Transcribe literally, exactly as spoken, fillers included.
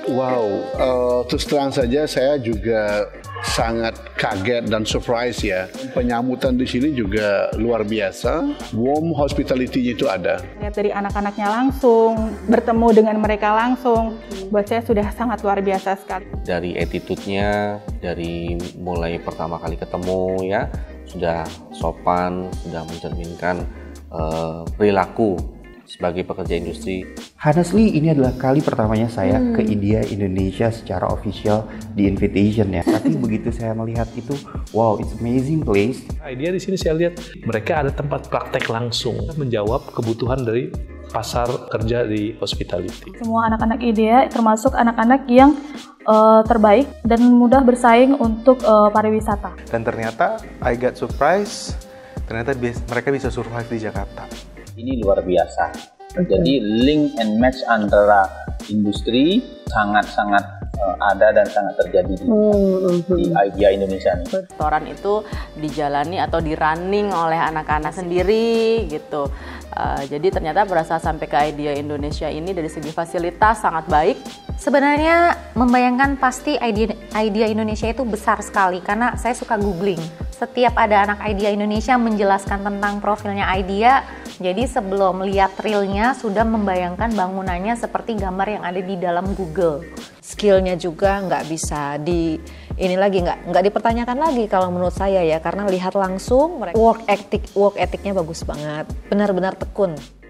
Wow, uh, terus terang saja saya juga sangat kaget dan surprise ya. Penyambutan di sini juga luar biasa. Warm hospitality-nya itu ada. Lihat dari anak-anaknya langsung, bertemu dengan mereka langsung, buat saya sudah sangat luar biasa sekali. Dari attitude-nya, dari mulai pertama kali ketemu ya, sudah sopan, sudah mencerminkan uh, perilaku sebagai pekerja industri. Honestly, ini adalah kali pertamanya saya hmm. ke India, Indonesia secara official di invitation ya. Tapi begitu saya melihat itu, wow, it's amazing place. Idea di sini saya lihat mereka ada tempat praktek langsung menjawab kebutuhan dari pasar kerja di hospitality. Semua anak-anak Idea termasuk anak-anak yang uh, terbaik dan mudah bersaing untuk uh, pariwisata. Dan ternyata I got surprise, ternyata mereka bisa survive di Jakarta. Ini luar biasa. Jadi link and match antara industri sangat-sangat uh, ada dan sangat terjadi di, hmm. di Idea Indonesia ini. Restoran itu dijalani atau di running oleh anak-anak sendiri gitu. Uh, jadi ternyata berasa sampai ke Idea Indonesia ini dari segi fasilitas sangat baik. Sebenarnya membayangkan pasti Idea, Idea Indonesia itu besar sekali karena saya suka googling. Setiap ada anak Idea Indonesia menjelaskan tentang profilnya Idea, jadi sebelum lihat realnya sudah membayangkan bangunannya seperti gambar yang ada di dalam Google. Skillnya juga nggak bisa di ini lagi nggak nggak dipertanyakan lagi kalau menurut saya ya, karena lihat langsung mereka work ethic work ethicnya bagus banget, benar-benar tekun.